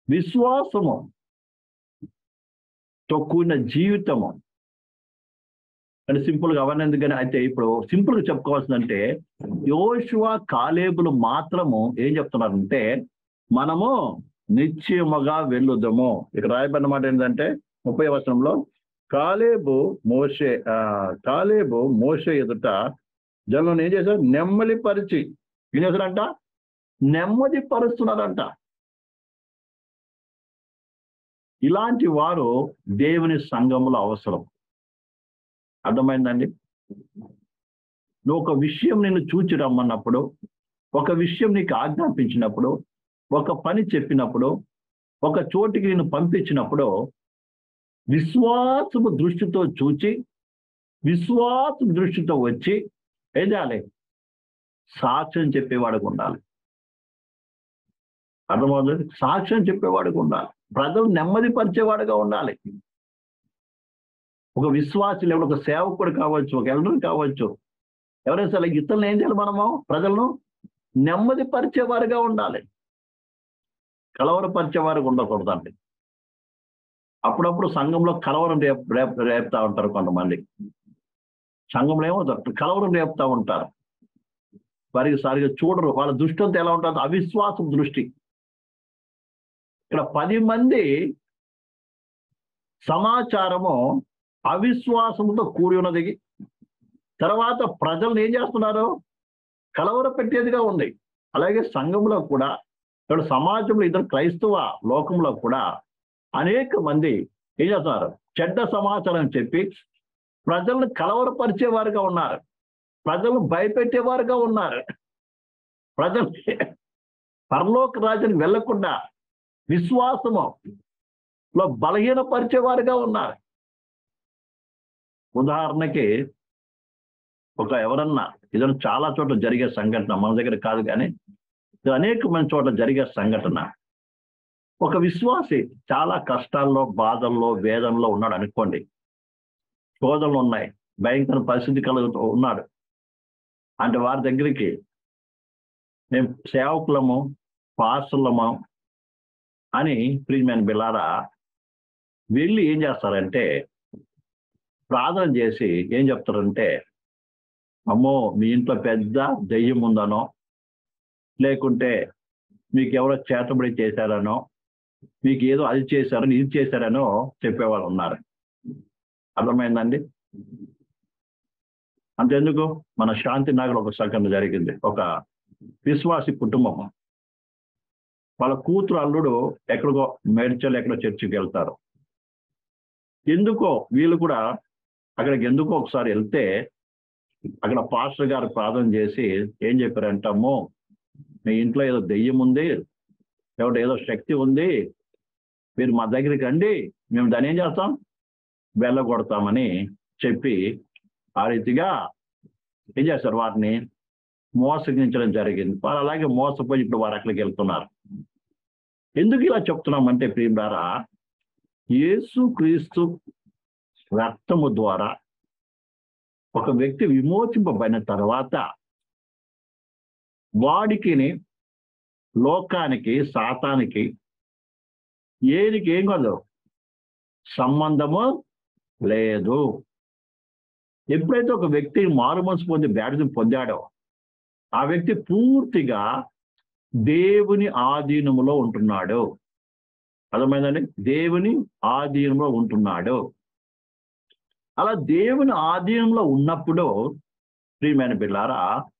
విశ్వాసముతో కూడిన జీవితము అంటే సింపుల్గా అవన్నీ ఎందుకని అయితే ఇప్పుడు సింపుల్గా చెప్పుకోవాల్సిందంటే యోషువ కాలేబులు మాత్రము ఏం చెప్తున్నారంటే మనము నిశ్చయముగా వెళ్ళుదము. ఇక్కడ రాయబడిన మాట ఏంటంటే 30వ వచనంలో కాలేబు మోషే ఎదుట జనులను ఏం చేశారు? నెమ్మది పరిచి ఏం చేశారంట? నెమ్మది పరుస్తున్నారంట. ఇలాంటి వారు దేవుని సంఘములో అవసరం. అర్థమైందండి? నువ్వు ఒక విషయం నిన్ను చూచి రమ్మన్నప్పుడు, ఒక విషయం నీకు ఆజ్ఞాపించినప్పుడు, ఒక పని చెప్పినప్పుడు, ఒక చోటికి నిన్ను పంపించినప్పుడు విశ్వాసపు దృష్టితో చూచి, విశ్వాసపు దృష్టితో వచ్చి ఏం చేయాలి? సాక్ష్యం చెప్పేవాడికి ఉండాలి. అర్థమవుతుంది? సాక్ష్యం చెప్పేవాడికి ఉండాలి. ప్రజలు నెమ్మది పరిచేవాడుగా ఉండాలి. ఒక విశ్వాసి లేదా ఒక సేవకుడు కావచ్చు, ఒక ఎల్డర్ కావచ్చు, ఎవరైనా సరే ఇతరులను ఏం చేయాలి? మనము ప్రజలను నెమ్మది పరిచేవారుగా ఉండాలి. కలవరపరిచేవారుగా ఉండకూడదండి. అప్పుడప్పుడు సంఘంలో కలవరం రేపుతా ఉంటారు కొంతమంది. సంఘంలో ఏమవుతారు? కలవరం రేపుతా ఉంటారు. వారికి సరిగా చూడరు. వాళ్ళ దృష్టి అంతా ఎలా ఉంటుంది? అవిశ్వాసం దృష్టి. ఇక్కడ 10 మంది సమాచారము అవిశ్వాసంతో కూడి ఉన్నది. తర్వాత ప్రజలను ఏం చేస్తున్నారు? కలవర పెట్టేదిగా ఉంది. అలాగే సంఘంలో కూడా, ఇక్కడ సమాజంలో ఇద్దరు క్రైస్తవ లోకంలో కూడా అనేక మంది ఏం చేస్తున్నారు? చెడ్డ సమాచారం చెప్పి ప్రజలను కలవరపరిచేవారుగా ఉన్నారు. ప్రజలను భయపెట్టేవారుగా ఉన్నారు. ప్రజలు పరలోక రాజ్యానికి వెళ్లకుండా విశ్వాసములో బలహీనపరిచేవారుగా ఉన్నారు. ఉదాహరణకి ఎవరన్నా ఇదన్నా చాలా చోట్ల జరిగే సంఘటన, మన దగ్గర కాదు కానీ అనేకమైన చోట్ల జరిగే సంఘటన. ఒక విశ్వాసి చాలా కష్టాల్లో, బాధల్లో, వేదనలో ఉన్నాడు అనుకోండి. శోధనలు ఉన్నాయి, భయంకర పరిస్థితి కలుగుతూ ఉన్నాడు అంటే వారి దగ్గరికి మేము సేవకులము, పాస్టర్లము అని ప్రియమైన బిల్లారా వెళ్ళి ఏం చేస్తారంటే ప్రార్థన చేసి ఏం చెప్తారంటే, అమ్మో మీ ఇంట్లో పెద్ద దెయ్యం ఉందనో, లేకుంటే మీకు ఎవరో చేతబడి చేశారనో, మీకు ఏదో అది చేశారని ఇది చేశారనో చెప్పేవాళ్ళు ఉన్నారు. అర్థమైందండి? అంతెందుకు, మన శాంతినగర్ ఒక సంఘటన జరిగింది. ఒక విశ్వాసి కుటుంబం, వాళ్ళ కూతురు అల్లుడు ఎక్కడికో మేడ్చల్ ఎక్కడో చర్చికి వెళ్తారు. ఎందుకో వీళ్ళు కూడా అక్కడికి ఎందుకో ఒకసారి వెళ్తే అక్కడ పాస్టర్ గారు ప్రార్థన చేసి ఏం చెప్పారంటే, అమ్మో మీ ఇంట్లో ఏదో దెయ్యం ఉంది, లేకపోతే ఏదో శక్తి ఉంది, మీరు మా దగ్గరికి రండి, మేము దాన్ని ఏం చేస్తాం? వెళ్ళగొడతామని చెప్పి ఆ రీతిగా ఏం చేస్తారు? వారిని మోసగించడం జరిగింది. వారు అలాగే మోసపోయి ఇప్పుడు వారు అక్కడికి వెళ్తున్నారు. ఎందుకు ఇలా చెప్తున్నామంటే ప్రియులారా, యేసుక్రీస్తు రక్తము ద్వారా ఒక వ్యక్తి విమోచింపబడిన తర్వాత వాడికి, లోకానికి, సాతానికి ఏం కాదు సంబంధము లేదు. ఎప్పుడైతే ఒక వ్యక్తి మారుమనసు పొంది బ్యాప్టిజం పొందాడో ఆ వ్యక్తి పూర్తిగా దేవుని ఆధీనములో ఉంటున్నాడు. అర్థమైందండి? దేవుని ఆధీనంలో ఉంటున్నాడు. అలా దేవుని ఆధీనంలో ఉన్నప్పుడు ప్రియమైన బిడ్డలారా,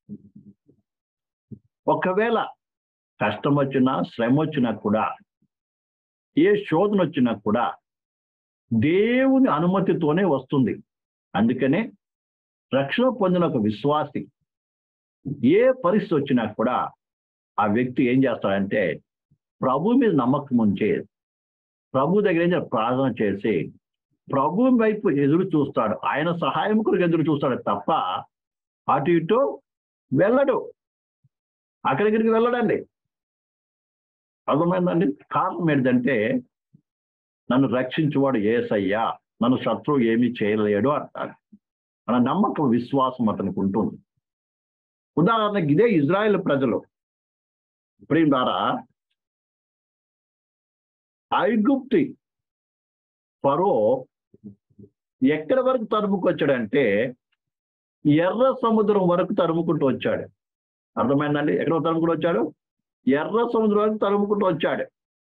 ఒకవేళ కష్టం వచ్చినా, శ్రమ వచ్చినా కూడా, ఏ శోధన వచ్చినా కూడా దేవుని అనుమతితోనే వస్తుంది. అందుకనే రక్షణ పొందిన ఒక విశ్వాసి ఏ పరిస్థితి వచ్చినా కూడా ఆ వ్యక్తి ఏం చేస్తాడంటే ప్రభు మీద నమ్మకం ఉంచి, ప్రభు దగ్గర ఏం ప్రార్థన చేసి ప్రభు వైపు ఎదురు చూస్తాడు. ఆయన సహాయం కొరకు ఎదురు చూస్తాడు తప్ప అటు ఇటు వెళ్ళడు. అక్కడికి వెళ్ళడండి. అర్థమైందండి? కారణం ఏంటంటే నన్ను రక్షించువాడు యేసయ్యా, నన్ను శత్రువు ఏమీ చేయలేడు అంటాడు. మన నమ్మకం, విశ్వాసం అతనికి ఉంటుంది. ఉదాహరణకి ఇదే ఇజ్రాయెల్ ప్రజలు ప్రియులారా, ఐగుప్తి ఫరో ఎక్కడి వరకు తరుముకొచ్చాడంటే ఎర్ర సముద్రం వరకు తరుముకుంటూ వచ్చాడు. అర్థమైందండి? ఎక్కడ తరుముకుంటూ వచ్చాడు? ఎర్ర సముద్రం వరకు తరుముకుంటూ వచ్చాడు.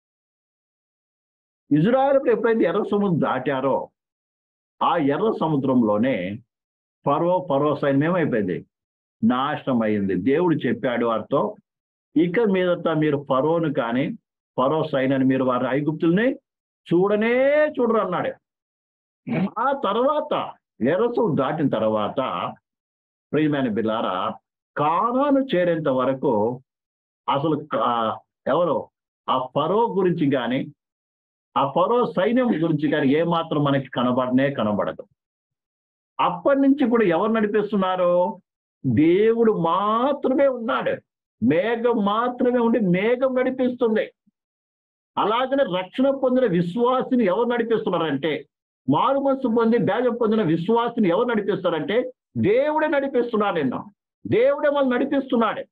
ఇజ్రాయేలుకు ఎప్పుడైతే ఎర్ర సముద్రం దాటారో ఆ ఎర్ర సముద్రంలోనే ఫరో సైన్యం ఏమైపోయింది? నాశనం అయింది. దేవుడు చెప్పాడు వారితో, ఇక మీదట మీరు ఫరోను కానీ ఫరో సైన్యాన్ని మీరు వారి ఐగుప్తుల్ని చూడనే చూడరు అన్నాడు. ఆ తర్వాత ఎర్ర సముద్రం దాటిన తర్వాత ప్రియమైన బిడ్డలారా, కానాను చేరేంత వరకు అసలు ఎవరో ఆ ఫరో గురించి కానీ ఆ ఫరో సైన్యం గురించి కానీ ఏమాత్రం మనకి కనబడదు. అప్పటి నుంచి కూడా ఎవరు నడిపిస్తున్నారు? దేవుడు మాత్రమే ఉన్నాడు. మేఘం మాత్రమే ఉండి మేఘం నడిపిస్తుంది. అలాగనే రక్షణ పొందిన విశ్వాసిని ఎవరు నడిపిస్తున్నారంటే, మారు మనసు పొంది బేజం పొందిన విశ్వాసిని ఎవరు నడిపిస్తారంటే దేవుడే నడిపిస్తున్నాడు. దేవుడే మనం నడిపిస్తున్నాడు.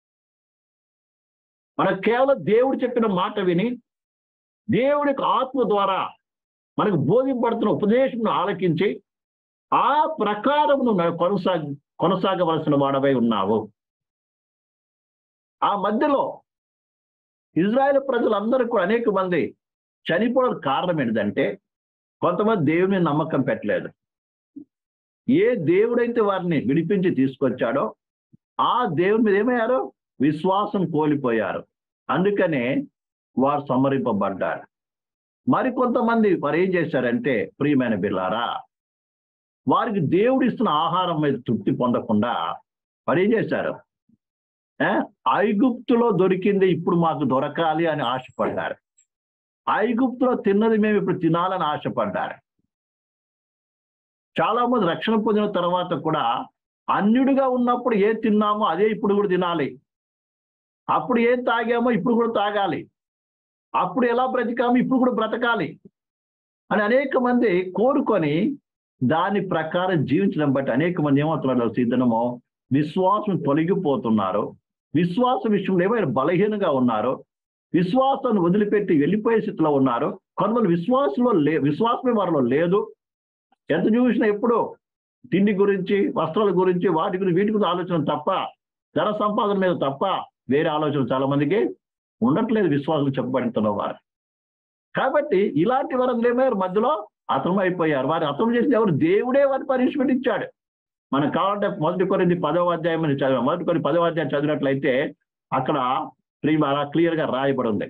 మనకు కేవలం దేవుడు చెప్పిన మాట విని దేవుడికి ఆత్మ ద్వారా మనకు బోధింపడుతున్న ఉపదేశం ఆలకించి ఆ ప్రకారం కొనసాగవలసిన వాడవై ఉన్నావు. ఆ మధ్యలో ఇజ్రాయేల్ ప్రజలందరూ కూడా అనేక మంది చనిపోవడానికి కారణం ఏంటంటే, కొంతమంది దేవుని నమ్మకం పెట్టలేదు. ఏ దేవుడైతే వారిని విడిపించి తీసుకొచ్చాడో ఆ దేవుని మీద ఏమయ్యారు? విశ్వాసం కోల్పోయారు. అందుకనే వారు సంహరింపబడ్డారు. మరికొంతమంది వారు ఏం చేశారంటే, ప్రియమైన బిడ్డలారా, వారికి దేవుడు ఇస్తున్న ఆహారం మీద తృప్తి పొందకుండా వారు ఏం చేశారు? ఐగుప్తులో దొరికింది ఇప్పుడు మాకు దొరకాలి అని ఆశపడ్డారు. ఐగుప్తులో తిన్నది మేము ఇప్పుడు తినాలని ఆశపడ్డారు. చాలా మంది రక్షణ పొందిన తర్వాత కూడా అన్యుడిగా ఉన్నప్పుడు ఏం తిన్నామో అదే ఇప్పుడు కూడా తినాలి, అప్పుడు ఏం తాగామో ఇప్పుడు కూడా తాగాలి, అప్పుడు ఎలా బ్రతికామో ఇప్పుడు కూడా బ్రతకాలి అని అనేక మంది కోరుకొని దాని ప్రకారం జీవించడం బట్టి అనేక మంది ఏమవుతున్నారు? సిద్ధనమో విశ్వాసం తొలగిపోతున్నారు. విశ్వాస విషయంలో ఏమైనా బలహీనంగా ఉన్నారు. విశ్వాసాన్ని వదిలిపెట్టి వెళ్ళిపోయే స్థితిలో ఉన్నారు. కొంతమంది విశ్వాసమే వారిలో లేదు. ఎంత చూసినా ఎప్పుడు తిండి గురించి, వస్త్రాల గురించి, వాటి గురించి, వీటి గురించి ఆలోచన తప్ప, ధన సంపాదన మీద తప్ప వేరే ఆలోచన చాలా మందికి ఉండట్లేదు విశ్వాసులు చెప్పబడుతున్న వారు. కాబట్టి ఇలాంటి వారు ఏమయ్యారు? మధ్యలో హతమైపోయారు. వారు హతం చేసిన ఎవరు? దేవుడే వారి పనిష్మెంట్ ఇచ్చాడు. మనకు కావాలంటే 1 కొరింథీ 10వ అధ్యాయం అని చదివాం. 1 కొరింథీ 10వ అధ్యాయం చదివినట్లయితే అక్కడ క్లియర్ గా రాయబడి ఉంది.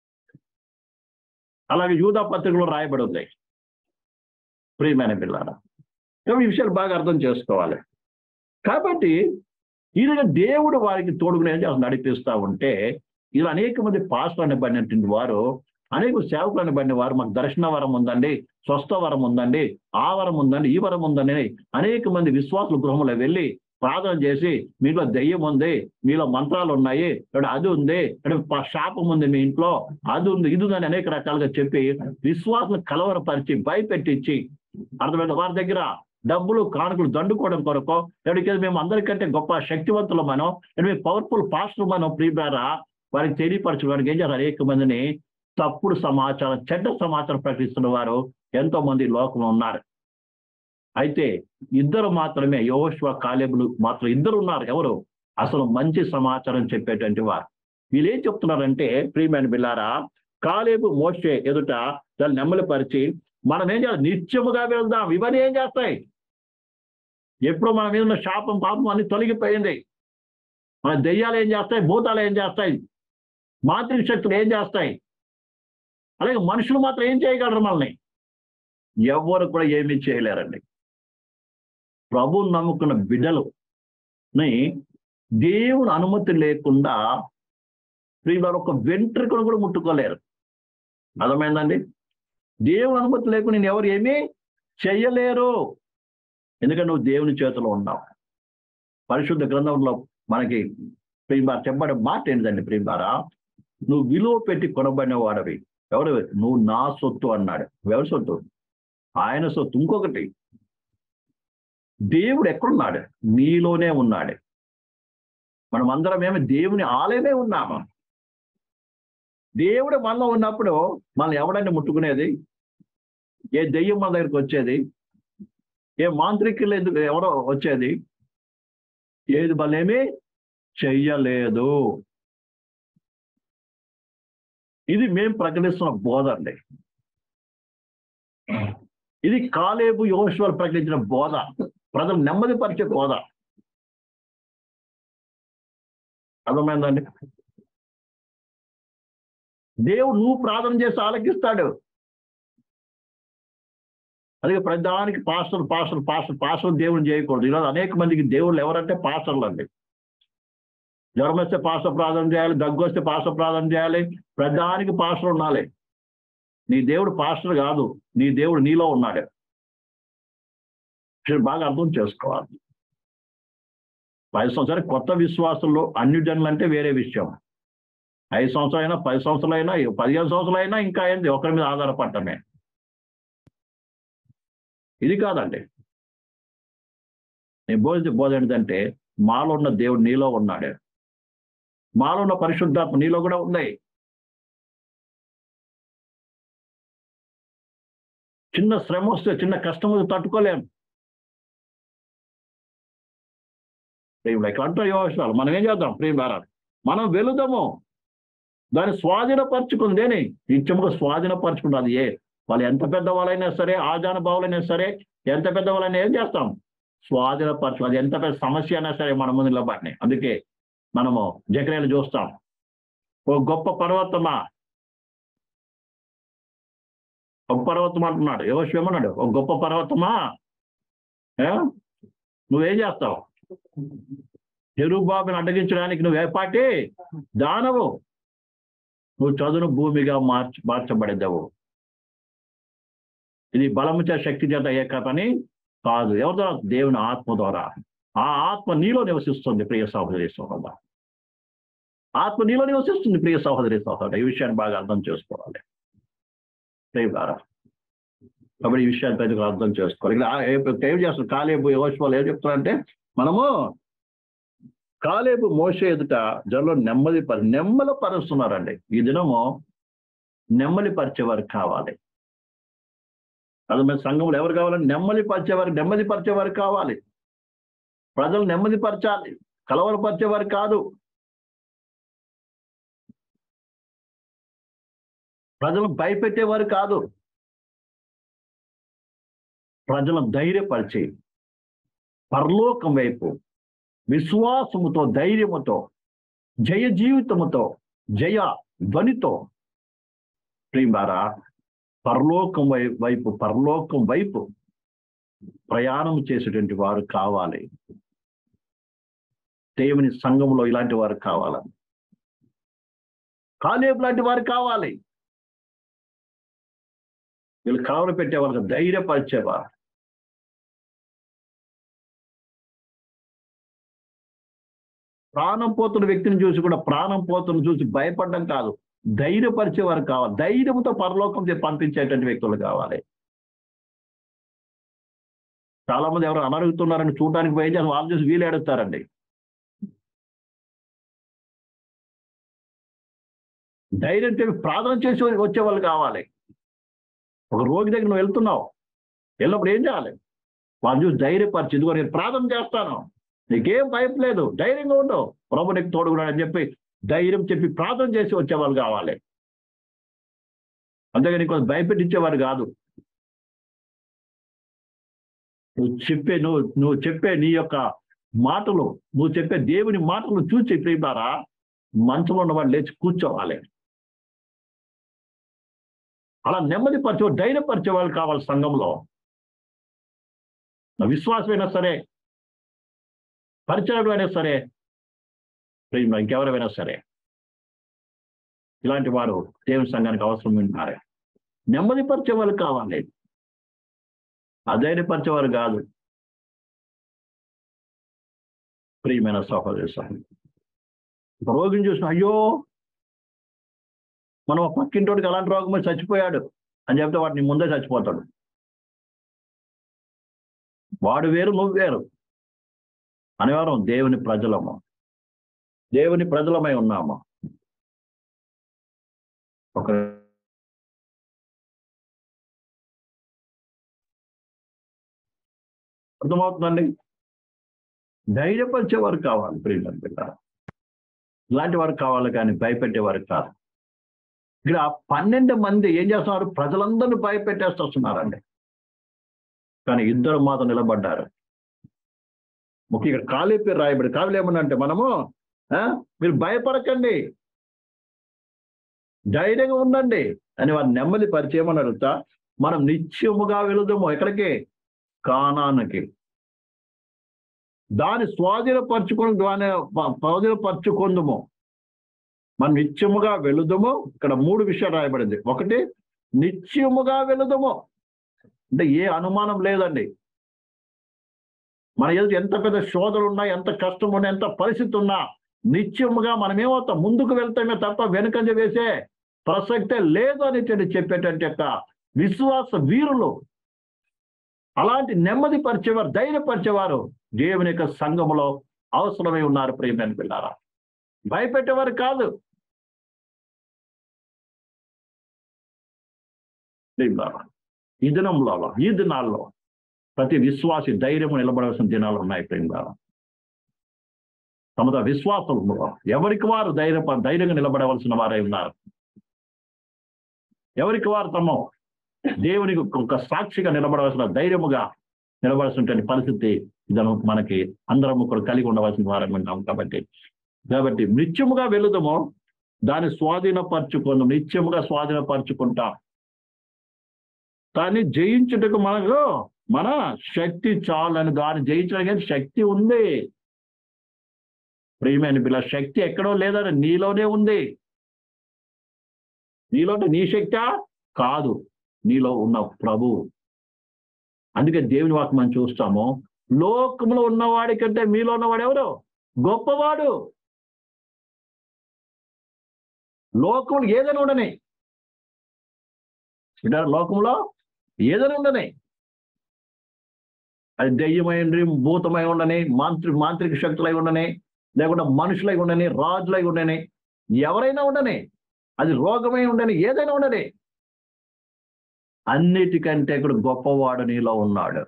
అలాగే యూదా పత్రికలో రాయబడి ఉంది. ప్రియమైన పిల్లారా, ఈ విషయాలు బాగా అర్థం చేసుకోవాలి. కాబట్టి ఇది దేవుడు వారికి తోడుగునే నడిపిస్తూ ఉంటే, ఇలా అనేక మంది పాస్టర్లను పడినటువంటి వారు, అనేక సేవకులను పడిన వారు, మాకు దర్శన వరం ఉందండి, స్వస్థ వరం ఉందండి, ఆ వరం ఉందండి, ఈ వరం ఉందని అనేక మంది విశ్వాసుల గృహంలో వెళ్ళి ప్రార్థన చేసి, మీలో దెయ్యం ఉంది, మీలో మంత్రాలు ఉన్నాయి, అది ఉంది, శాపం ఉంది, మీ ఇంట్లో అది ఉంది, ఇది ఉందని అనేక రకాలుగా చెప్పి విశ్వాసం కలవరపరిచి భయపెట్టించి, అర్థమైన వారి దగ్గర డబ్బులు కానుకలు దండుకోవడం కొరకు, ఎక్కడికి మేము అందరికంటే గొప్ప శక్తివంతులు మనం, మేము పవర్ఫుల్ పాస్టర్ మనం ప్రియరా వారికి తెలియపరచడానికి ఏం చేయాలి? అనేక మందిని తప్పుడు సమాచారం, చెడ్డ సమాచారం ప్రకటిస్తున్న వారు ఎంతో మంది లోకంలో ఉన్నారు. అయితే ఇద్దరు మాత్రమే, యెహోషువ కాలేబులు మాత్రం ఇద్దరు ఉన్నారు. ఎవరు? అసలు మంచి సమాచారం చెప్పేటువంటి వారు. వీళ్ళు ఏం చెప్తున్నారంటే, ప్రియమైన బిల్లారా, కాలేబు మోషే ఎదుట దాన్ని నెమ్మలిపరిచి, మనం ఏం చేయాలి? నిత్యముగా వెళ్దాం. ఇవన్నీ ఏం చేస్తాయి? ఎప్పుడు మన మీద ఉన్న శాపం, పాపం అన్ని తొలగిపోయింది. మన దెయ్యాలు ఏం చేస్తాయి? భూతాలు ఏం చేస్తాయి? మాంత్రిక శక్తులు ఏం చేస్తాయి? అలాగే మనుషులు మాత్రం ఏం చేయగలరు? మనల్ని ఎవరు కూడా ఏమీ చేయలేరండి. ప్రభువుని నమ్ముకున్న బిడ్డలని దేవుని అనుమతి లేకుండా ప్రియులారా ఒక వెంట్రుకను కూడా ముట్టుకోలేరు. అర్థమైందండి? దేవుని అనుమతి లేకుండా నేను ఎవరు ఏమీ చెయ్యలేరు. ఎందుకంటే నువ్వు దేవుని చేతిలో ఉన్నావు. పరిశుద్ధ గ్రంథంలో మనకి ప్రియులారా చెప్పబడే మాట ఏంటండి? ప్రియులారా, నువ్వు విలువ పెట్టి కొనబడిన వాడవి. ఎవరు? నువ్వు నా సొత్తు అన్నాడు. ఎవరి సొత్తు? ఆయన సొత్తు. ఇంకొకటి, దేవుడు ఎక్కడున్నాడు? నీలోనే ఉన్నాడు. మనం అందరం ఏమి దేవుని ఆలయమే ఉన్నాము. దేవుడు మనలో ఉన్నప్పుడు మనల్ని ఎవడండి ముట్టుకునేది? ఏ దెయ్యం మన దగ్గరికి వచ్చేది? ఏ మాంత్రికులు ఎందుకు ఎవరో వచ్చేది? ఏది బలేమీ చెయ్యలేదు. ఇది మేము ప్రకటిస్తున్న బోధ అండి. ఇది కాలేబు యోషువ ప్రకటించిన బోధ, ప్రజలు నెమ్మది పరిచే బోధ. అర్థమైందండి? దేవుడు నువ్వు ప్రార్థన చేసి ఆలకిస్తాడు. అలాగే ప్రతిదానికి పాస్టర్ దేవుని చేయకూడదు. ఈరోజు అనేక మందికి దేవుళ్ళు ఎవరంటే పాస్టర్లు అండి. జ్వరం వస్తే పాస్టర్ ప్రార్థన చేయాలి, దగ్గు వస్తే పాస్టర్ ప్రార్థన చేయాలి, ప్రతిదానికి పాస్టర్ ఉండాలి. నీ దేవుడు పాస్టర్ కాదు, నీ దేవుడు నీలో ఉన్నాడు. బాగా అర్థం చేసుకోవాలి. 10 సంవత్సరాలు కొత్త విశ్వాసంలో అన్ని జనులు అంటే వేరే విషయం. 5 సంవత్సరాలైనా 10 సంవత్సరాలైనా 15 సంవత్సరాలైనా ఇంకా ఏంది ఒకరి మీద ఆధారపడటమే. ఇది కాదండి. నేను బోధించే బోధ ఏంటంటే మాలో ఉన్న దేవుడు నీలో ఉన్నాడు, మాలో ఉన్న పరిశుద్ధాత్మ నీలో కూడా ఉన్నాయి. చిన్న శ్రమ వస్తే, చిన్న కష్టం వస్తే తట్టుకోలేం. ఇట్లా అంటారు యోషువ. మనం ఏం చేద్దాం ప్రియులారా? మనం వెళుదాము, దాన్ని స్వాధీనపరచుకుందేని నిత్యముగా స్వాధీనపరచుకుంటుంది. వాళ్ళు ఎంత పెద్దవాళ్ళైనా సరే, ఆజానుభావులైనా సరే, ఎంత పెద్దవాళ్ళైనా ఏం చేస్తాం? స్వాధీనపరచు. అది ఎంత పెద్ద సమస్య అయినా సరే మన ముందు నిలబడినాయి. అందుకే మనము జకర్యాలు చూస్తాం. ఓ గొప్ప పర్వతమా, ఒక పర్వతం అంటున్నాడు. యోషువ ఏమన్నాడు? ఒక గొప్ప పర్వతమా, నువ్వేం చేస్తావు? యెరుబ్బాబెలును అడ్డగించడానికి నువ్వు ఏపాటి దానవు, నువ్వు చదును భూమిగా మార్చబడేదవు. ఇది బలము చేత శక్తి చేత అయ్యే కథని కాదు. ఎవరి ద్వారా? దేవుని ఆత్మ ద్వారా. ఆ ఆత్మ నీలో నివసిస్తుంది ప్రియ సహోదరి సహోదరుడా. ఆత్మ నీలో నివసిస్తుంది ప్రియ సహోదరి సహోదరుడా. ఈ విషయాన్ని బాగా అర్థం చేసుకోవాలి. కాబట్టి ఈ విషయాన్ని ప్రజలు అర్థం చేసుకోవాలి. ఇక్కడ ఏం చేస్తారు? కాలేబు యోషువ ఏం చెప్తారంటే, మనము కాలేబు మోషే ఎదుట జనంలో నెమ్మది పరుస్తున్నారండి. ఈ దినము నెమ్మది పరిచేవారు కావాలి. అది మన సంఘంలో ఎవరు కావాలంటే నెమ్మది పరిచేవారు కావాలి. ప్రజలు నెమ్మది పరచాలి, కలవరపరిచేవారు కాదు. ప్రజలను భయపెట్టేవారు కాదు. ప్రజలను ధైర్యపరిచి పరలోకం వైపు విశ్వాసముతో, ధైర్యముతో, జయ జీవితముతో, జయ ధ్వనితో ప్రియులారా పరలోకం వైపు ప్రయాణం చేసేటువంటి వారు కావాలి. దేవుని సంఘంలో ఇలాంటి వారు కావాలి. కాలేబు లాంటి వారు కావాలి. వీళ్ళు కావలు పెట్టేవారు, ధైర్యపరిచేవారు. ప్రాణం పోతున్న వ్యక్తిని చూసి కూడా ప్రాణం పోతున్న చూసి భయపడడం కాదు, ధైర్యపరిచేవారు కావాలి. ధైర్యంతో పరలోకం పంపించేటువంటి వ్యక్తులు కావాలి. చాలా మంది ఎవరు అనరుగుతున్నారని చూడడానికి పోయి వాళ్ళు చూసి వీలు ఏడుస్తారండి. ధైర్యం చెప్పి ప్రార్థన చేసి వచ్చేవాళ్ళు కావాలి. ఒక రోగి దగ్గర నువ్వు వెళ్తున్నావు, వెళ్ళినప్పుడు ఏం చేయాలి? వాళ్ళు చూసి ధైర్యపరిచి, ఇదిగో నేను ప్రార్థన చేస్తాను, నీకేం భయం లేదు, ధైర్యంగా ఉండవు, ప్రభు నీకు తోడుగున్నాడు అని చెప్పి ధైర్యం చెప్పి ప్రార్థన చేసి వచ్చేవాళ్ళు కావాలి. అంతేగాని నీకు భయపెట్టించేవారు కాదు. నువ్వు చెప్పే నీ యొక్క మాటలు, నువ్వు చెప్పే దేవుని మాటలు చూసి ప్రియులారా మంచంలో ఉన్నవాళ్ళు లేచి కూర్చోవాలి. అలా నెమ్మది పరిచేవాళ్ళు, ధైర్యపరిచేవాళ్ళు కావాలి సంఘంలో. విశ్వాసమైనా సరే, పరిచయం అయినా సరే, ఇంకెవరైనా సరే, ఇలాంటి వారు దేవుని సంఘానికి అవసరం ఉంటారు. నెమ్మది పరిచేవాళ్ళు కావాలి, అధైర్యపరిచేవారు కాదు. ప్రియమైన సహోదరి సహోదరులు, రోగిని చూసిన అయ్యో మనం పక్కింటోడికి అలాంటి రోగం వచ్చి చచ్చిపోయాడు అని చెప్తే వాడిని ముందే చచ్చిపోతాడు. వాడు వేరు, నువ్వు వేరు. అనేవారం దేవుని ప్రజలము, దేవుని ప్రజలమై ఉన్నాము. ఒక అర్థమవుతుందండి. ధైర్యపరిచేవారు కావాలి ప్రియమైన పిల్లలు. ఇలాంటి వారు కావాలి కానీ భయపెట్టేవారు కాదు. ఇక్కడ 12 మంది ఏం చేస్తున్నారు? ప్రజలందరినీ భయపెట్టేస్తున్నారండి. కానీ ఇద్దరు మాత్రం నిలబడ్డారు. ముఖ్యంగా ఇక్కడ కాలేబు పేరు రాయబడి, కాలేబు ఏమన్నంటే మనము మీరు భయపడకండి, ధైర్యంగా ఉండండి అని వారు నెమ్మది పరిచయం అడుగుతా. మనం నిత్యముగా వెళుదాము ఎక్కడికి? కానానుకి. దాన్ని స్వాధీనపరచుకుందుము. మనం నిత్యముగా వెళుదము. ఇక్కడ 3 విషయాలు రాయబడింది. ఒకటి, నిత్యముగా వెళుదము అంటే ఏ అనుమానం లేదండి. మన ఎదురు ఎంత పెద్ద శోధనలు ఉన్నా, ఎంత కష్టం ఉన్నా, ఎంత పరిస్థితి ఉన్నా, నిత్యముగా మనం ఏమవుతాం? ముందుకు వెళ్తామే తప్ప వెనుకంజ వేసే ప్రసక్తే లేదు అని చెప్పేటంటే యొక్క విశ్వాస వీరులు, అలాంటి నెమ్మది పరిచేవారు, ధైర్యపరిచేవారు దేవుని యొక్క సంఘములో అవసరమై ఉన్నారు ప్రియమైన పిల్లారా. భయపెట్టేవారు కాదు. ఈ దినాల్లో ప్రతి విశ్వాసి ధైర్యం నిలబడవలసిన దినాలు ఉన్నాయి ప్రియమైన. తమ విశ్వాసంలో ఎవరికి వారు ధైర్యంగా నిలబడవలసిన వారై ఉన్నారు. ఎవరికి వారు తమ దేవునికి ఒక సాక్షిగా నిలబడవలసిన, ధైర్యముగా నిలబడాల్సిన పరిస్థితి ఇదను మనకి అందరం ఒకరు కలిగి ఉండవలసిన వారం ఉన్నాం. కాబట్టి నిత్యముగా వెళుదాము, దాన్ని స్వాధీనపరచుకుందాం. నిత్యముగా స్వాధీనపరచుకుంటాం. దాన్ని జయించుటకు మనకు మన శక్తి చాలని, దాన్ని జయించడానికి శక్తి ఉంది ప్రియమైన పిల్ల. శక్తి ఎక్కడో లేదని, నీలోనే ఉంది. నీలోనే నీ శక్తి కాదు, నీలో ఉన్న ప్రభు. అందుకే దేవుని వాక్యం మనం చూస్తాము, లోకంలో ఉన్నవాడి కంటే మీలో ఉన్నవాడు ఎవరు? గొప్పవాడు. లోకంలో ఏదైనా ఉండని, లోకంలో ఏదైనా ఉండని, అది దెయ్యమై, భూతమై ఉండని, మాంత్రిక శక్తులై ఉండని, లేకుండా మనుషులై ఉండని, రాజులై ఉండని, ఎవరైనా ఉండని, అది రోగమై ఉండని, ఏదైనా ఉండని, అన్నిటికంటే కూడా గొప్పవాడు నీలో ఉన్నాడు.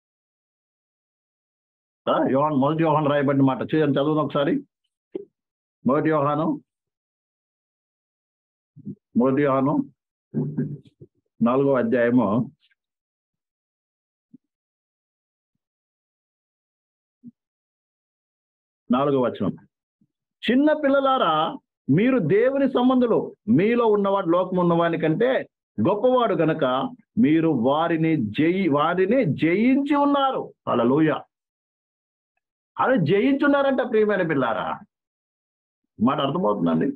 మొదటి యోహాను రాయబడిన మాట చదువును ఒకసారి. మొదటి యోహాను 4వ అధ్యాయము 4వ వచనం. చిన్న పిల్లలారా, మీరు దేవుని సంబంధులు, మీలో ఉన్నవాడు లోకం ఉన్నవాని కంటే గొప్పవాడు గనక మీరు వారిని జయించి ఉన్నారు. హల్లెలూయా. అలా జయించున్నారంట ప్రియమైన పిల్లారా. మాట అర్థమవుతుందండి?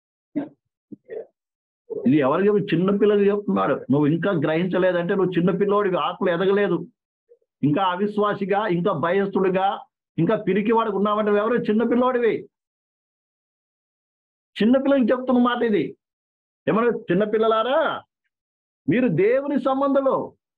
ఇది ఎవరికి చిన్న పిల్లలు చెప్తున్నాడు. నువ్వు ఇంకా గ్రహించలేదంటే నువ్వు చిన్న పిల్లోడివి, ఆత్మలు ఎదగలేదు, ఇంకా అవిశ్వాసిగా, ఇంకా భయస్తుడిగా, ఇంకా పిరికివాడికి ఉన్నావంటే ఎవరు? చిన్న పిల్లోడివి. చిన్నపిల్లలకి చెప్తున్న మాట ఇది. ఏమన్నా? చిన్న పిల్లలారా, మీరు దేవుని సంబంధంలో,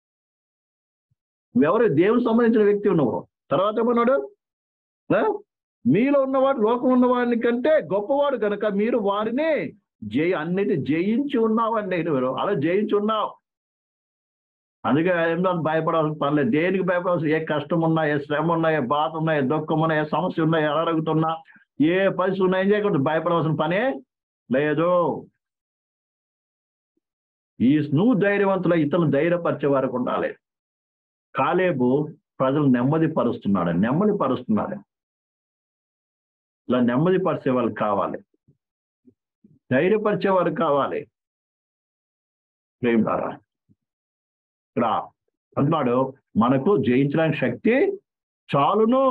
ఎవరు? దేవుని సంబంధించిన వ్యక్తి ఉన్నావు. తర్వాత ఏమన్నాడు? మీలో ఉన్నవాడు లోకం ఉన్నవాడిని కంటే గొప్పవాడు కనుక మీరు వారిని అన్నిటి జయించి ఉన్నావండి. నువ్వు అలా జయించి ఉన్నావు. అందుకే ఏమో భయపడాల్సిన పర్లేదు. దేనికి భయపడాల్సిన? ఏ కష్టం ఉన్నా, ఏ శ్రమ ఉన్నా, ఏ బాధ ఉన్నా, ఏ దుఃఖం ఉన్నా, ఏ సమస్య ఉన్నా, ఎలా అడుగుతున్నా, ఏ పరిస్థితి ఉన్నా ఏం చేయకుండా భయపడవలసిన పనే లేదు. నువ్వు ధైర్యవంతులు, ఇతరులు ధైర్యపరిచే వారికి ఉండాలి. కాలేబు ప్రజలు నెమ్మది పరుస్తున్నాడు. ఇలా నెమ్మది పరిచే వాళ్ళు కావాలి, ధైర్యపరిచేవారు కావాలి. ప్రేమ ఇక్కడ అంటున్నాడు, మనకు జయించడానికి శక్తి చాలును.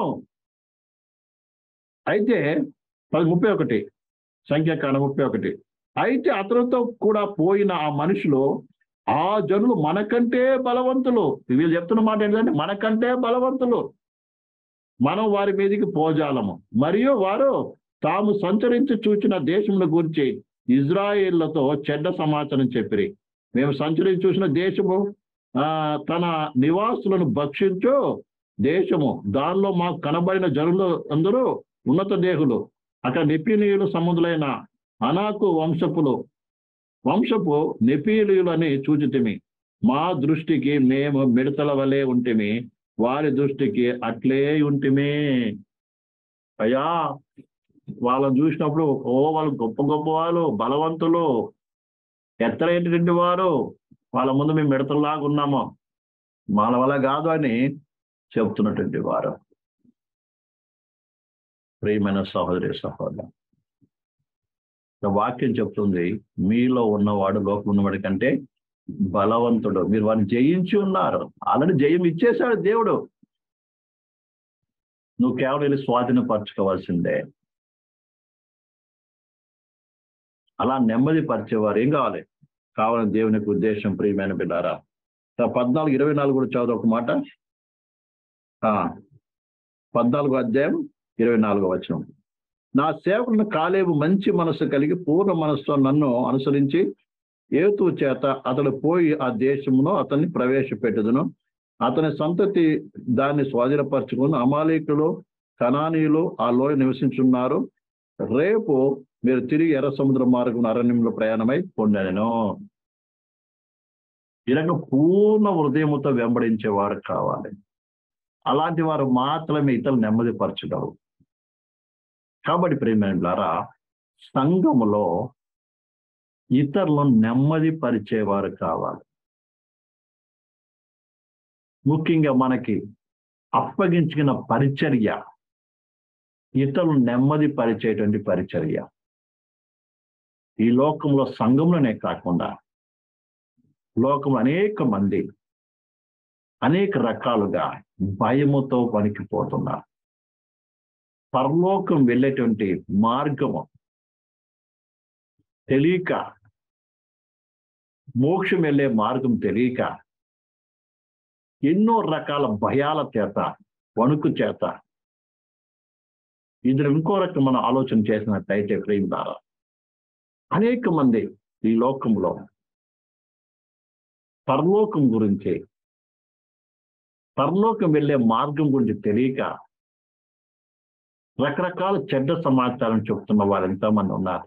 అయితే 31 సంఖ్యాకాండం 31. అయితే అతనితో కూడా పోయిన ఆ మనుషులు, ఆ జనులు మనకంటే బలవంతులు. వీళ్ళు చెప్తున్న మాట ఏంటంటే, మనకంటే బలవంతులు, మనం వారి మీదకి పోజాలము. మరియు వారు తాము సంచరించి చూచిన దేశముల గురించి ఇజ్రాయేళ్లతో చెడ్డ సమాచారం చెప్పిరి. మేము సంచరించి చూసిన దేశము తన నివాసులను భక్షించు దేశము, దానిలో మాకు కనబడిన జనులు అందరూ ఉన్నత దేహులు, అక్కడ నిపినీయులు సంబంధులైన అనాకు వంశపులు, వంశపు నెఫీలీయులని చూచితిమి, మా దృష్టికి మేము మిడతల వలె ఉంటిమి, వారి దృష్టికి అట్లే ఉంటిమి. అయ్యా, వాళ్ళని చూసినప్పుడు వాళ్ళు గొప్ప గొప్ప వాళ్ళు, బలవంతులు, ఎత్తరైనటువంటి వారు, వాళ్ళ ముందు మేము మిడతల్లాగా ఉన్నాము, వాళ్ళ వల్ల కాదు అని చెప్తున్నటువంటి వారు. ప్రియమైన సహోదరి సహోదరు, వాక్యం చెప్తుంది, మీలో ఉన్నవాడు లోకం ఉన్నవాడి కంటే బలవంతుడు. మీరు వాడిని జయించి ఉన్నారు, ఆల్రెడీ జయం ఇచ్చేశాడు దేవుడు. నువ్వు కేవలం వెళ్ళి స్వాధీనపరచుకోవాల్సిందే. అలా నెమ్మది పరిచేవారు ఏం కావాలని దేవునికి ఉద్దేశం. ప్రియమైన బిడ్డారా, 14:24 కూడా చదువు ఒక మాట. 14:24 నా సేవకులను కాలేబు మంచి మనసు కలిగి పూర్ణ మనసుతో నన్ను అనుసరించి ఏతు చేత అతడు పోయి ఆ దేశమును అతన్ని ప్రవేశపెట్టుదును, అతని సంతతి దాన్ని స్వాధీనపరచుకుని అమాలేకులు, కనానీయులు ఆ లోయ నివసించున్నారు. రేపు మీరు తిరిగి ఎర్ర సముద్ర మార్గం అరణ్యంలో ప్రయాణమై పొందాను. ఇలాగ పూర్ణ హృదయముతో వెంబడించేవారు కావాలి. అలాంటి వారు మాత్రమే ఇతరులు నెమ్మది పరచగలరు. కాబట్టి ప్రియమైనలారా, సంఘములో ఇతరులను నెమ్మది పరిచేవారు కావాలి. ముఖ్యంగా మనకి అప్పగించిన పరిచర్య ఇతరులను నెమ్మది పరిచేటువంటి పరిచర్య. ఈ లోకంలో సంఘంలోనే కాకుండా లోకంలో అనేక మంది అనేక రకాలుగా భయముతో వణికిపోతున్నారు. పరలోకం వెళ్ళేటువంటి మార్గము తెలియక, మోక్షం వెళ్ళే మార్గం తెలియక ఎన్నో రకాల భయాల చేత, వణుకు చేత, ఇందులో ఇంకో రకం మనం ఆలోచన చేసినట్టయితే ప్రేమిదారా, అనేక మంది ఈ లోకంలో పరలోకం గురించి, పరలోకం వెళ్ళే మార్గం గురించి తెలియక రకరకాల చెడ్డ సమాచారం చెప్తున్న వారు ఎంతోమంది ఉన్నారు.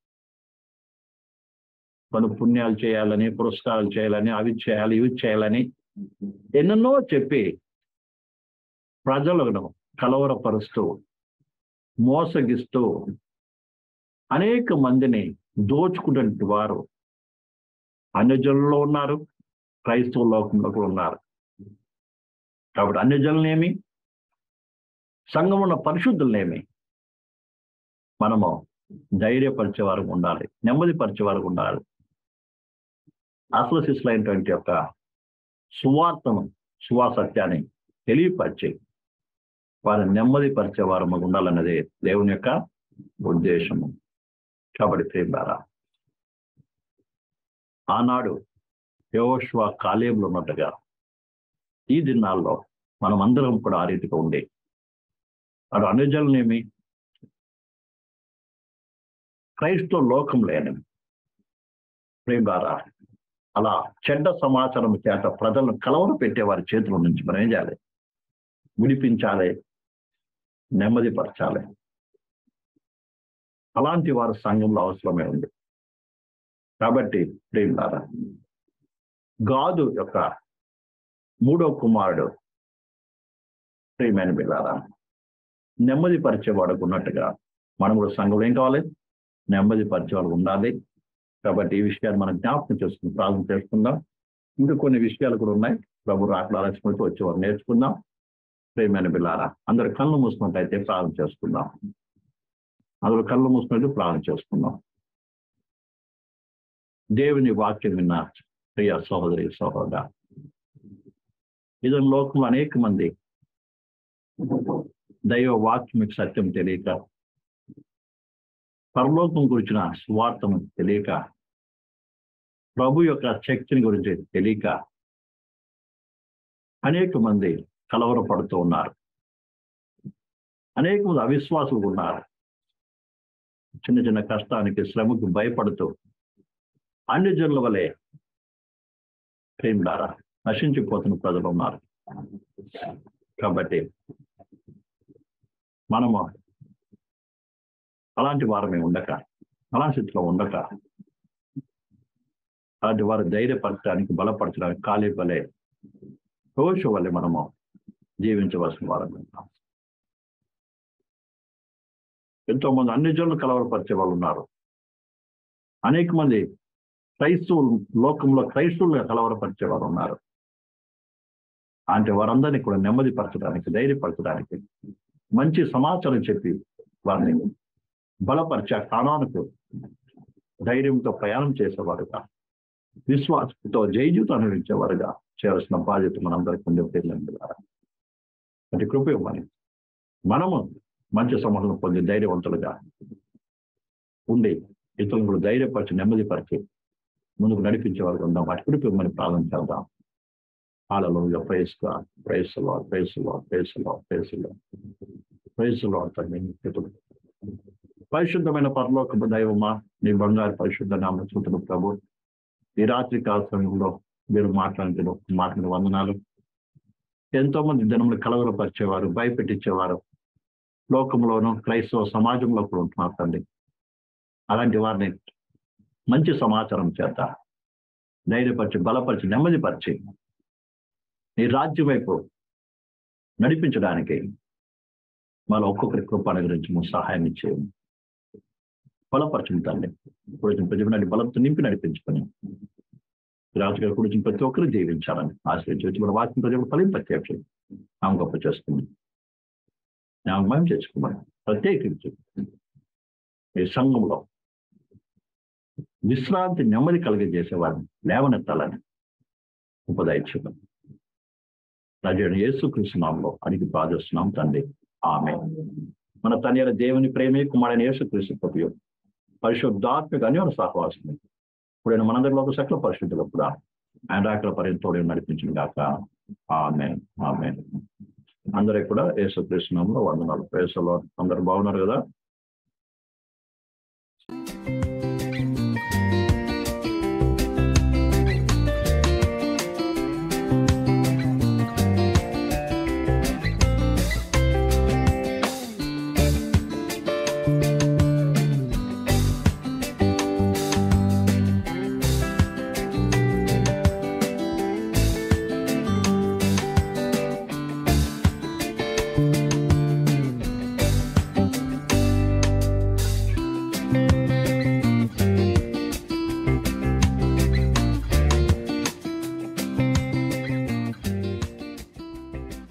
మనం పుణ్యాలు చేయాలని, పురస్కారాలు చేయాలని, అవి చేయాలి, ఇవి చేయాలని ఎన్నెన్నో చెప్పి ప్రజలను కలవరపరుస్తూ, మోసగిస్తూ అనేక మందిని దోచుకున్నటువంటి వారు అన్యజనుల్లో ఉన్నారు, క్రైస్తవ లోకంలో కూడా ఉన్నారు. కాబట్టి అన్యజనులనేమి, సంఘం ఉన్న పరిశుద్ధులనేమి మనము ధైర్యపరిచే వారికి ఉండాలి, నెమ్మది పరిచే వారికి ఉండాలి. అసలు శిష్యులైనటువంటి యొక్క సువార్తను, సువాసత్యాన్ని తెలియపరిచి వారిని నెమ్మది పరిచే వారు మాకు ఉండాలన్నదే దేవుని యొక్క ఉద్దేశము. కాబట్టి ప్రేమారా, ఆనాడు యెహోషువ, కాలేబులు ఉన్నట్టుగా ఈ దినాల్లో మనం అందరం కూడా ఆ రీతిగా ఉండే అటు అన్యజనులనేమి, క్రైస్తవ లోకం లేనివి ప్రేమారా, అలా చెడ్డ సమాచారం చేత ప్రజలను కలవర పెట్టే వారి చేతుల నుంచి మనం ఏం చేయాలి? విడిపించాలి, నెమ్మది పరచాలి. అలాంటి వారు సంఘంలో అవసరమే ఉంది. కాబట్టి ప్రేమారా, గాదు యొక్క 3వ కుమారుడు ప్రియమైన బిడ్డలారా, నెమ్మది పరిచేవాడుకు ఉన్నట్టుగా మనం కూడా సంఘంలో ఏం కావాలి? నెమ్మది పరిచేవాడు ఉండాలి. కాబట్టి ఈ విషయాన్ని మనం జ్ఞాపకం చేసుకుని ప్రార్థన చేసుకుందాం. ఇంకా కొన్ని విషయాలు కూడా ఉన్నాయి. ప్రభు రాకడ ఆలస్యంతో వచ్చేవారు నేర్చుకుందాం. ప్రియమైన బిడ్డలారా, అందరు కళ్ళు మూసుకున్నట్టయితే ప్రార్థన చేసుకుందాం. అందరూ కళ్ళు మూసుకున్నట్టు ప్రార్థన చేసుకుందాం. దేవుని వాక్యం విన్న ప్రియ సహోదరి సహోదర, ఇదని లోకంలో అనేక మంది దైవ వాక్యం సత్యం తెలియక, పరలోకం గురించిన స్వార్థము తెలియక, ప్రభు యొక్క శక్తిని గురించి తెలియక అనేక మంది కలవరపడుతూ ఉన్నారు. అనేక మంది అవిశ్వాసులు ఉన్నారు. చిన్న చిన్న కష్టానికి, శ్రమకు భయపడుతూ అన్యజనుల వలె ప్రేమలారా నశించిపోతున్న ప్రజలు ఉన్నారు. కాబట్టి మనము అలాంటి వారమే ఉండక, అలాంటి స్థితిలో ఉండక అలాంటి వారు ధైర్యపరచడానికి, బలపరచడానికి ఖాళీ వలె, యెహోషువ వలె మనము జీవించవలసిన వారు. ఎంతో మంది అన్ని జనులు కలవరపరిచే వాళ్ళు ఉన్నారు. అనేక మంది క్రైస్తవులు, లోకంలో క్రైస్తవులుగా కలవరపరిచే వారు ఉన్నారు. అంటే వారందరినీ కూడా నెమ్మదిపరచడానికి, ధైర్యపరచడానికి, మంచి సమాచారం చెప్పి వారిని బలపరిచే స్థానానికి ధైర్యంతో ప్రయాణం చేసేవారుగా, విశ్వాసంతో జయజీవితం అనుభవించేవారుగా చేయాల్సిన బాధ్యత మనందరికీ ఉండే ద్వారా అటు కృప ఇవ్వమని, మనము మంచి సమాధానం పొంది ధైర్యవంతులుగా ఉండి ఇతరులను కూడా ధైర్యపరిచి, నెమ్మదిపరిచి ముందుకు నడిపించేవారు ఉందాం. అటు కృప ఇవ్వమని ప్రార్థన చేద్దాం. Hallelujah. Praise God, praise the Lord, praise the Lord, praise the Lord, praise the Lord, praise the Lord. పరిశుద్ధమైన పరలోకపు దైవమా, నీ బంగారు పరిశుద్ధ నామమున ప్రభు, ఈ రాత్రి కాల సమయంలో మీరు మాట్లాడిన వందనాలు. ఎంతో మంది జనములు కలవరపరిచేవారు, భయపెట్టించేవారు లోకంలోనూ క్రైస్తవ సమాజంలో కూడా ఉంటున్నారు తండ్రి. అలాంటి వారిని మంచి సమాచారం చేత ధైర్యపరిచి, బలపరిచి, నెమ్మదిపరిచి నీ రాజ్యం వైపు నడిపించడానికి మన ఒక్కొక్కరి కృప అనుగ్రహించి సహాయం ఇచ్చేయండి. బలపరచం తండ్రి. ప్రజలు బలంతో నింపి నడిపించుకొని రాజుగారి గురించి ప్రతి ఒక్కరు జీవించాలని ఆశ్రయించి మన వాక్యం ప్రజలు ఫలింపచేసి ఆమె గొప్ప చేసుకుని మేము చేసుకోమని ప్రత్యేకించి ఈ సంఘంలో విశ్రాంతి, నెమ్మది కలిగజేసేవారిని లేవనెత్తాలని ఉపదయించున్నాం. రాజు యేసుక్రీస్తు నామములో అడిగి ప్రార్థిస్తున్నాం తండ్రి. ఆమేన్. మన తండ్రి దేవుని ప్రేమే, కుమారుడైన యేసుక్రీస్తు కృపయు, పరిశుద్ధాత్మిక అన్యోన్య సహవాసము ఇప్పుడు మనందరిలో సకల పరిశుద్ధులు కూడా ఆయన రాకడ పర్యంతోడు నడిపించిన గాక. ఆమేన్. ఆమేన్. అందరూ కూడా యేసుక్రీస్తు నామములో వందనాలు. Praise the Lord. అందరూ బాగున్నారు కదా?